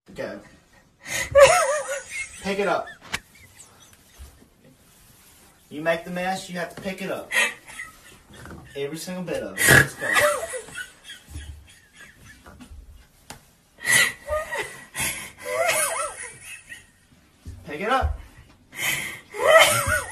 Go. Pick it up. You make the mess, you have to pick it up. Every single bit of it. Let's go. Pick it up.